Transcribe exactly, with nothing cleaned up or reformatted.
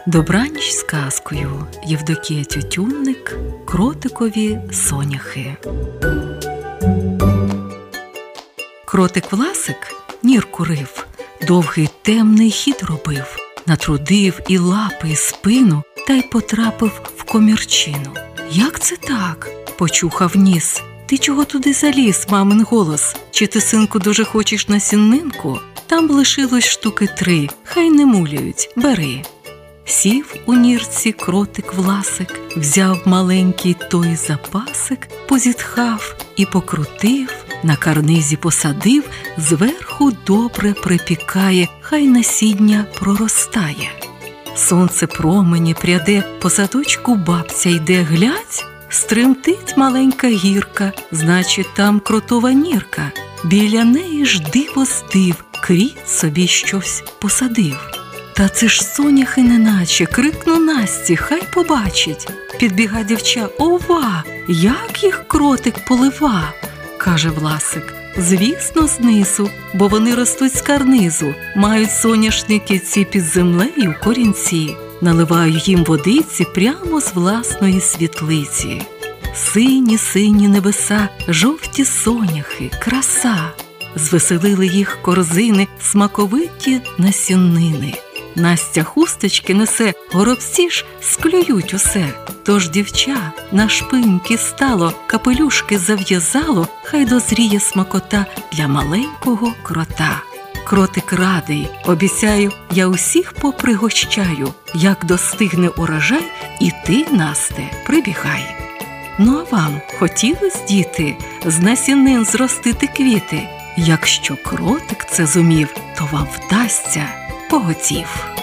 Добраніч з казкою. Євдокія Тютюнник. Кротикові соняхи. Кротик Власик нірку рив, довгий темний хід робив, натрудив і лапи, і спину, та й потрапив в комірчину. Як це так? Почухав ніс. Ти чого туди заліз, мамин голос? Чи ти, синку, дуже хочеш на сіннинку? Там лишилось штуки три, хай не муляють, бери. Сів у нірці кротик Власик, взяв маленький той запасик, позітхав і покрутив, на карнизі посадив, зверху добре припікає, хай насіння проростає. Сонце промені пряде, по садочку бабця йде, глядь, стремтить маленька гірка, значить там кротова нірка. Біля неї ж диво здив, кріт собі щось посадив. Та це ж соняхи неначе, крикну Насті, хай побачить. Підбіга дівча, ова, як їх кротик полива? Каже Власик, звісно, знизу, бо вони ростуть з карнизу, мають соняшники ці під землею корінці. Наливаю їм водиці прямо з власної світлиці. Сині-сині небеса, жовті соняхи, краса. Звеселили їх корзини, смаковиті насіннини. Настя хусточки несе, горобці ж склюють усе. Тож дівча на шпиньки стало, капелюшки зав'язало, хай дозріє смакота для маленького крота. Кротик радий, обіцяю, я усіх попригощаю. Як достигне урожай, і ти, Насте, прибігай. Ну а вам хотілось, діти, з насінин зростити квіти? Якщо кротик це зумів, то вам вдасться, поготів.